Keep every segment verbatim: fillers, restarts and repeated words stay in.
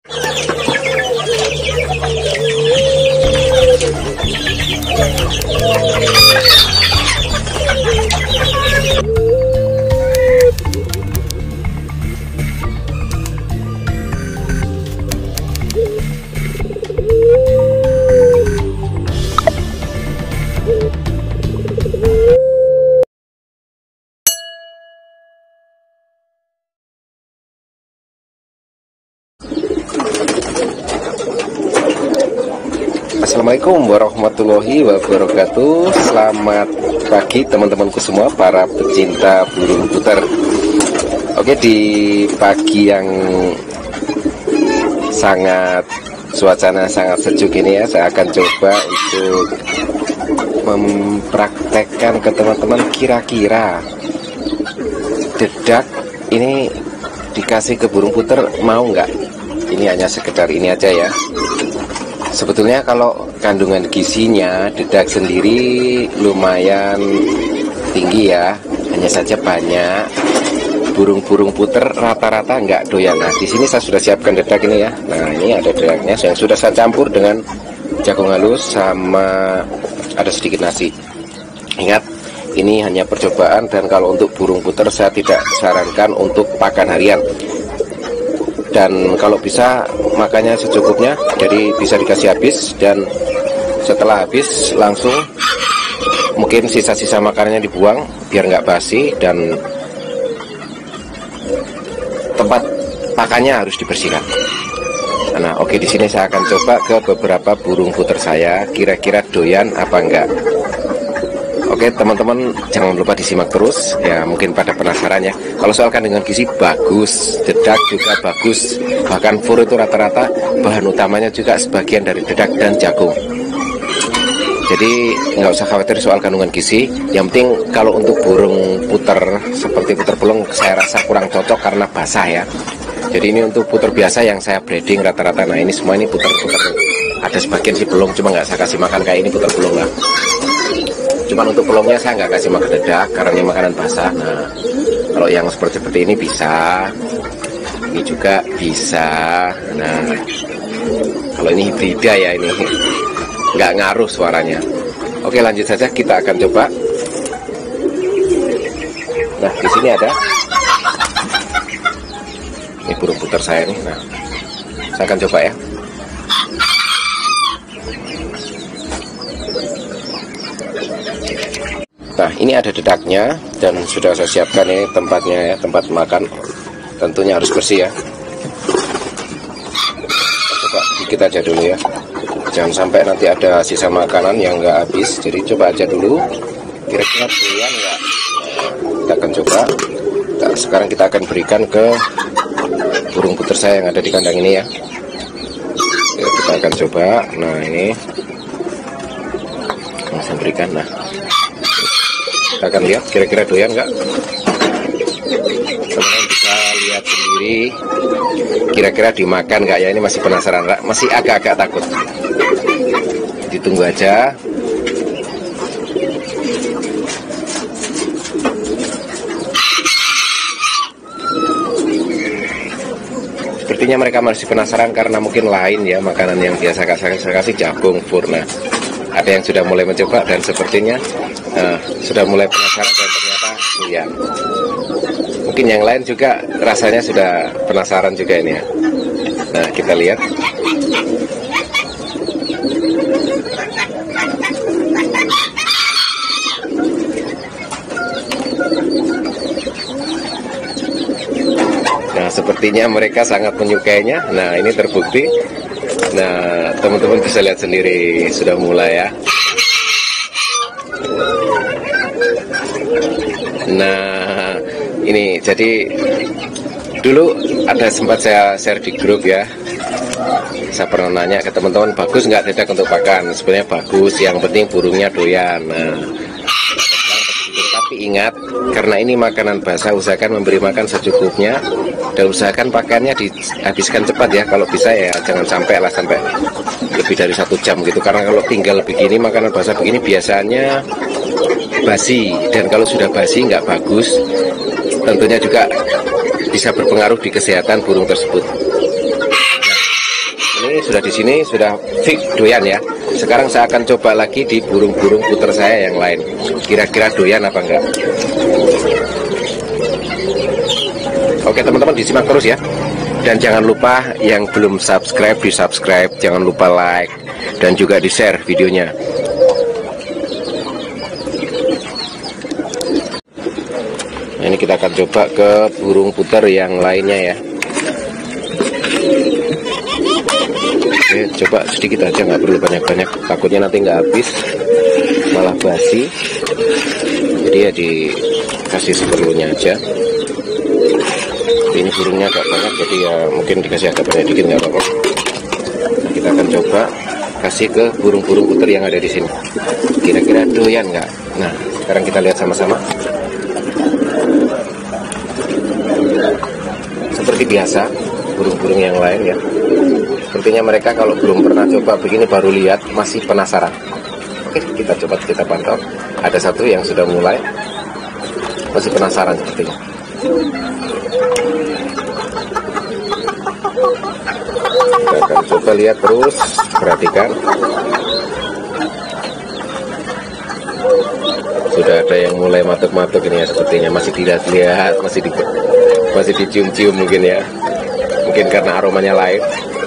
Assalamualaikum warahmatullahi wabarakatuh. Selamat pagi teman-temanku semua, para pecinta burung puter. Oke, di pagi yang sangat suasana sangat sejuk ini ya, saya akan coba untuk mempraktekkan ke teman-teman kira-kira dedak ini dikasih ke burung puter mau nggak. Ini hanya sekedar ini aja ya. Sebetulnya kalau kandungan gizinya dedak sendiri lumayan tinggi ya, hanya saja banyak burung-burung puter rata-rata nggak doyan. Nah, di sini saya sudah siapkan dedak ini ya. Nah, ini ada dedaknya yang sudah saya campur dengan jagung halus sama ada sedikit nasi. Ingat, ini hanya percobaan, dan kalau untuk burung puter saya tidak sarankan untuk pakan harian. Dan kalau bisa makannya secukupnya, jadi bisa dikasih habis, dan setelah habis langsung mungkin sisa-sisa makanannya dibuang biar nggak basi, dan tempat pakannya harus dibersihkan. Nah, oke, di sini saya akan coba ke beberapa burung puter saya, kira-kira doyan apa enggak. Oke teman-teman, jangan lupa disimak terus ya, mungkin pada penasaran ya. Kalau soal kandungan gizi bagus, dedak juga bagus, bahkan fur itu rata-rata bahan utamanya juga sebagian dari dedak dan jagung. Jadi nggak usah khawatir soal kandungan gizi. Yang penting kalau untuk burung puter seperti puter pelung saya rasa kurang cocok karena basah ya. Jadi ini untuk puter biasa yang saya breeding rata-rata. Nah, ini semua ini puter-puter, ada sebagian sih belum, cuma nggak saya kasih makan kayak ini puter pelung lah. Cuman untuk pelungnya saya nggak kasih makan dedak karena ini makanan basah. Nah, kalau yang seperti seperti ini bisa, ini juga bisa. Nah, kalau ini hibrida ya, ini nggak ngaruh suaranya. Oke, lanjut saja, kita akan coba. Nah, di sini ada ini burung puter saya nih. Nah, saya akan coba ya. Nah, ini ada dedaknya dan sudah saya siapkan ini tempatnya ya, tempat makan tentunya harus bersih ya. Coba dikit aja dulu ya, jangan sampai nanti ada sisa makanan yang nggak habis. Jadi coba aja dulu, kira-kira doyan nggak. Kita akan coba. Nah, sekarang kita akan berikan ke burung puter saya yang ada di kandang ini ya. Ya, kita akan coba. Nah, ini langsung berikan. Nah, kita akan lihat kira-kira doyan nggak. Teman-teman bisa lihat sendiri kira-kira dimakan nggak ya. Ini masih penasaran, masih agak-agak takut. Ditunggu aja. Sepertinya mereka masih penasaran karena mungkin lain ya makanan yang biasa saya kasih jagung fur. Nah, ada yang sudah mulai mencoba dan sepertinya uh, sudah mulai penasaran dan ternyata doyan. Mungkin yang lain juga rasanya sudah penasaran juga ini ya. Nah, kita lihat. Nah, sepertinya mereka sangat menyukainya. Nah, ini terbukti. Nah, teman-teman bisa lihat sendiri sudah mulai ya. Nah, ini jadi dulu ada sempat saya share di grup ya. Saya pernah nanya ke teman-teman, bagus nggak dedak untuk pakan? Sebenarnya bagus, yang penting burungnya doyan. Nah, tapi ingat, karena ini makanan basah, usahakan memberi makan secukupnya dan usahakan pakannya dihabiskan cepat ya. Kalau bisa ya jangan sampai lah sampai lebih dari satu jam gitu, karena kalau tinggal begini makanan basah begini biasanya basi, dan kalau sudah basi nggak bagus, tentunya juga bisa berpengaruh di kesehatan burung tersebut. Nah, sudah di sini, sudah fix doyan ya. Sekarang saya akan coba lagi di burung-burung puter saya yang lain. Kira-kira doyan apa enggak? Oke teman-teman, disimak terus ya. Dan jangan lupa yang belum subscribe di subscribe, jangan lupa like dan juga di share videonya. Nah, ini kita akan coba ke burung puter yang lainnya ya. Oke, coba sedikit aja, nggak perlu banyak-banyak, takutnya nanti nggak habis malah basi. Jadi ya dikasih seperlunya aja. Ini burungnya agak banyak, jadi ya mungkin dikasih agak banyak dikit nggak apa-apa. Nah, kita akan coba kasih ke burung-burung puter yang ada di sini. Kira-kira doyan nggak? Nah, sekarang kita lihat sama-sama. Seperti biasa, burung-burung yang lain ya. Sepertinya mereka kalau belum pernah coba begini, baru lihat, masih penasaran. Oke, kita coba, kita pantau. Ada satu yang sudah mulai, masih penasaran sepertinya. Kita akan coba lihat terus, perhatikan. Sudah ada yang mulai matuk-matuk ini ya, sepertinya masih dilihat-lihat, masih di, masih dicium-cium mungkin ya. Mungkin karena aromanya lain.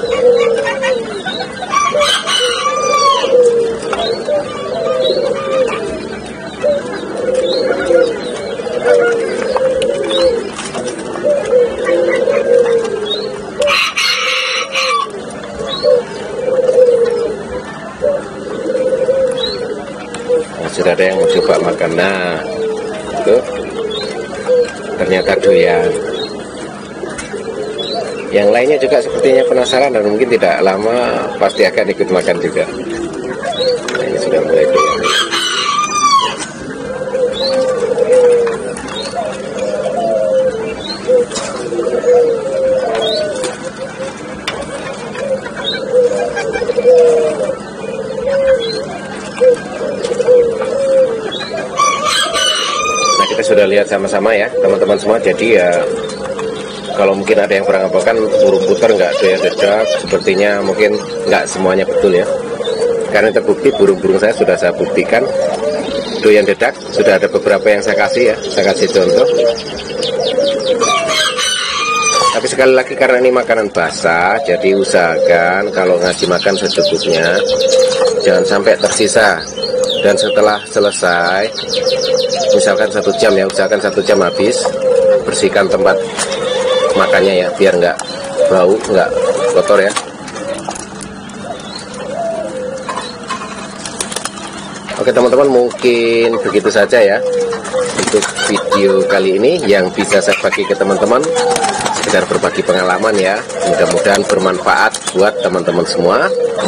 Sudah ada yang mau coba makan. Nah, itu ternyata doyan. Yang lainnya juga sepertinya penasaran dan mungkin tidak lama pasti akan ikut makan juga. Nah, ini sudah mulai doyan. Sudah lihat sama-sama ya teman-teman semua. Jadi ya kalau mungkin ada yang beranggapan burung puter nggak doyan dedak, sepertinya mungkin nggak semuanya betul ya, karena terbukti burung-burung saya sudah saya buktikan doyan dedak. Sudah ada beberapa yang saya kasih ya, saya kasih contoh. Tapi sekali lagi karena ini makanan basah, jadi usahakan kalau ngasih makan secukupnya, jangan sampai tersisa. Dan setelah selesai, misalkan satu jam ya, usahakan satu jam habis, bersihkan tempat makannya ya, biar nggak bau, nggak kotor ya. Oke teman-teman, mungkin begitu saja ya untuk video kali ini yang bisa saya bagi ke teman-teman, sekedar berbagi pengalaman ya. Mudah-mudahan bermanfaat buat teman-teman semua.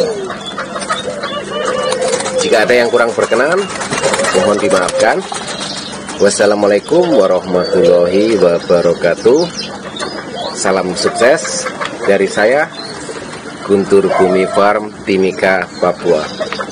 Jika ada yang kurang berkenan, mohon dimaafkan. Wassalamualaikum warahmatullahi wabarakatuh. Salam sukses dari saya, Guntur Bumi Farm, Timika, Papua.